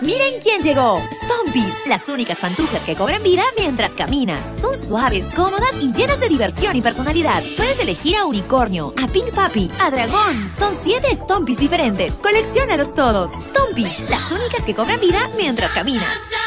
¡Miren quién llegó! Stompis, las únicas pantuflas que cobran vida mientras caminas. Son suaves, cómodas y llenas de diversión y personalidad. Puedes elegir a Unicornio, a Pink Papi, a Dragón. Son 7 Stompis diferentes. Colecciónalos todos. Stompis, las únicas que cobran vida mientras caminas.